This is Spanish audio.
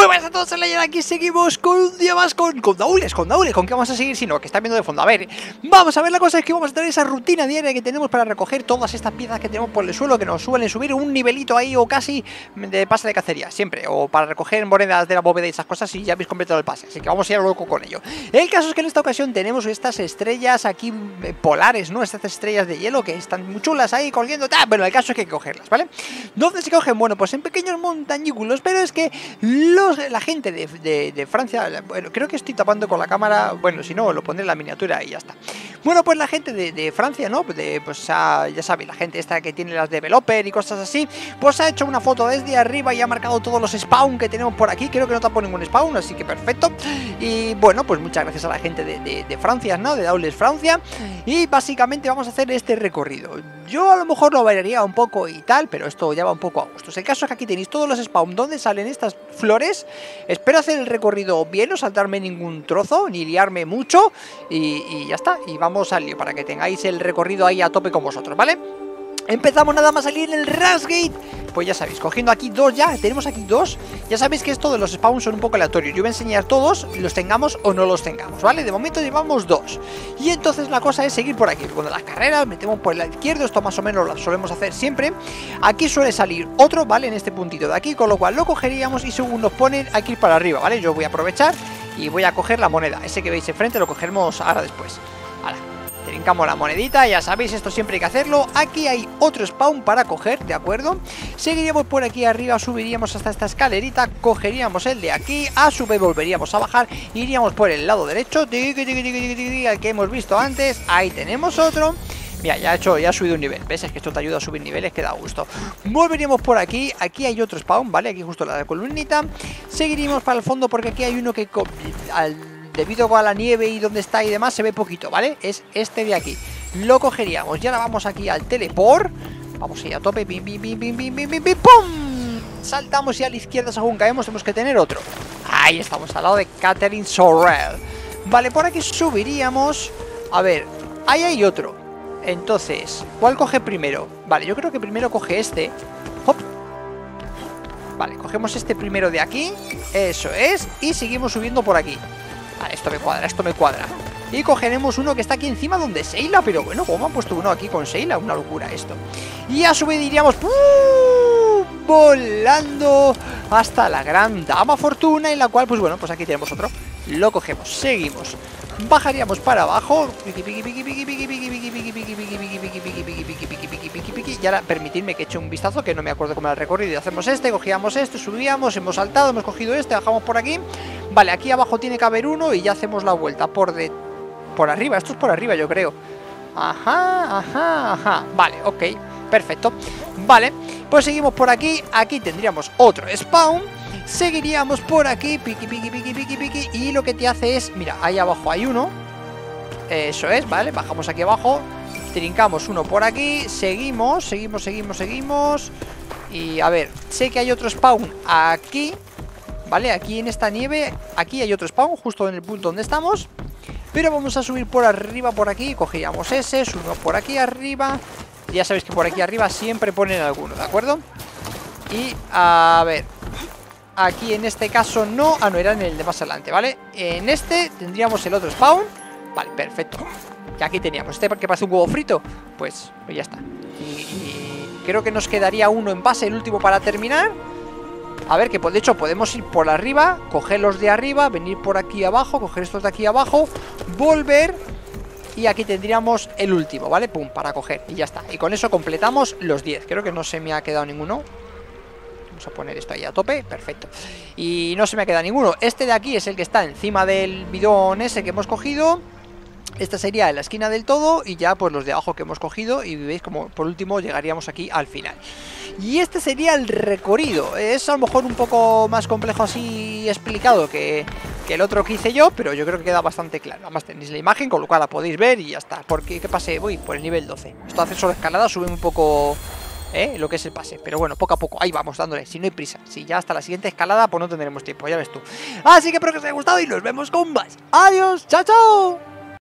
buenas a todos, aquí seguimos con un día más con Daules, ¿con qué vamos a seguir? Si no, que están viendo de fondo. A ver, vamos a ver, la cosa es que vamos a tener esa rutina diaria que tenemos para recoger todas estas piezas que tenemos por el suelo, que nos suelen subir un nivelito ahí o casi de pase de cacería, siempre, o para recoger monedas de la bóveda y esas cosas y ya habéis completado el pase, así que vamos a ir a loco con ello. El caso es que en esta ocasión tenemos estas estrellas aquí polares, ¿no? Estas estrellas de hielo que están muy chulas ahí colgando, bueno, el caso es que hay que cogerlas, ¿vale? ¿Dónde se cogen? Bueno, pues en pequeños montañículos, pero es que la gente de Francia, bueno, creo que estoy tapando con la cámara, bueno, si no, lo pondré en la miniatura y ya está. Bueno, pues la gente de Francia, ¿no? Pues ya sabéis, la gente esta que tiene las developer y cosas así, pues ha hecho una foto desde arriba y ha marcado todos los spawn que tenemos por aquí. Creo que no tapo ningún spawn, así que perfecto. Y bueno, pues muchas gracias a la gente de Francia, ¿no? De Daules Francia. Y básicamente vamos a hacer este recorrido. Yo a lo mejor lo variaría un poco y tal, pero esto ya va un poco a gustos. El caso es que aquí tenéis todos los spawn donde salen estas flores. Espero hacer el recorrido bien, no saltarme ningún trozo, ni liarme mucho. Y ya está, y vamos al lío para que tengáis el recorrido ahí a tope con vosotros, ¿vale? Empezamos nada más salir en el Rush Gate. Pues ya sabéis, cogiendo aquí dos ya, tenemos aquí dos. Ya sabéis que esto de los spawns son un poco aleatorios. Yo voy a enseñar todos, los tengamos o no los tengamos, ¿vale? De momento llevamos dos. Y entonces la cosa es seguir por aquí. Cuando las carreras metemos por el lado izquierdo, esto más o menos lo solemos hacer siempre. Aquí suele salir otro, ¿vale? En este puntito de aquí, con lo cual lo cogeríamos y según nos ponen hay que ir para arriba, ¿vale? Yo voy a aprovechar y voy a coger la moneda. Ese que veis enfrente lo cogeremos ahora después. Ahora. Trincamos la monedita, ya sabéis, esto siempre hay que hacerlo. Aquí hay otro spawn para coger, ¿de acuerdo? Seguiríamos por aquí arriba, subiríamos hasta esta escalerita, cogeríamos el de aquí, a su vez volveríamos a bajar, iríamos por el lado derecho, al que hemos visto antes, ahí tenemos otro. Mira, ya ha subido un nivel, ¿ves? Es que esto te ayuda a subir niveles, que da gusto. Volveríamos por aquí, aquí hay otro spawn, ¿vale? Aquí justo la columnita. Seguiríamos para el fondo porque aquí hay uno que debido a la nieve y donde está y demás se ve poquito, ¿vale? Es este de aquí. Lo cogeríamos y ahora vamos aquí al teleport. Vamos a ir a tope, pim, pim, pim, pim, pim, pim, pim, pim, ¡pum! Saltamos y a la izquierda según caemos tenemos que tener otro. Ahí estamos, al lado de Catherine Sorrell. Vale, por aquí subiríamos. A ver, ahí hay otro. Entonces, ¿cuál coge primero? Vale, yo creo que primero coge este. ¡Hop! Vale, cogemos este primero de aquí. Eso es. Y seguimos subiendo por aquí. Vale, esto me cuadra, Y cogeremos uno que está aquí encima donde Sheila. Pero bueno, ¿cómo han puesto uno aquí con Sheila? Una locura esto. Y a su vez iríamos volando hasta la gran Dama Fortuna, en la cual, pues bueno, pues aquí tenemos otro. Lo cogemos, seguimos. Bajaríamos para abajo. Y ahora permitidme que eche un vistazo, que no me acuerdo cómo era el recorrido. Hacemos este, cogíamos este, subíamos, hemos saltado, hemos cogido este, bajamos por aquí. Vale, aquí abajo tiene que haber uno y ya hacemos la vuelta por arriba. Esto es por arriba, yo creo. Ajá. Vale, ok, perfecto. Vale, pues seguimos por aquí. Aquí tendríamos otro spawn. Seguiríamos por aquí, piqui. Y lo que te hace es, mira, ahí abajo hay uno. Eso es, vale, bajamos aquí abajo. Trincamos uno por aquí, seguimos. Y a ver, sé que hay otro spawn aquí, ¿vale? Aquí en esta nieve, aquí hay otro spawn, justo en el punto donde estamos. Pero vamos a subir por arriba, por aquí, cogeríamos ese, subimos por aquí arriba. Ya sabéis que por aquí arriba siempre ponen alguno, ¿de acuerdo? Y a ver, aquí en este caso no, no era en el de más adelante, ¿vale? En este tendríamos el otro spawn. Vale, perfecto. Y aquí teníamos este que parece un huevo frito. Pues ya está. Y creo que nos quedaría uno en base, el último para terminar. A ver, que de hecho podemos ir por arriba, coger los de arriba, venir por aquí abajo, coger estos de aquí abajo, volver. Y aquí tendríamos el último, ¿vale? Pum, para coger, y ya está. Y con eso completamos los 10. Creo que no se me ha quedado ninguno. Vamos a poner esto ahí a tope, perfecto. Y no se me ha quedado ninguno. Este de aquí es el que está encima del bidón ese que hemos cogido. Esta sería en la esquina del todo. Y ya pues los de abajo que hemos cogido. Y veis como por último llegaríamos aquí al final. Y este sería el recorrido. Es a lo mejor un poco más complejo así explicado que el otro que hice yo, pero yo creo que queda bastante claro. Además tenéis la imagen, con lo cual la podéis ver y ya está. Porque, ¿qué pase? Voy por el nivel 12. Esto hace solo escalada, sube un poco lo que es el pase, pero bueno, poco a poco, ahí vamos dándole, si no hay prisa. Si ya hasta la siguiente escalada, pues no tendremos tiempo, ya ves tú. Así que espero que os haya gustado y nos vemos con más. Adiós, chao, chao.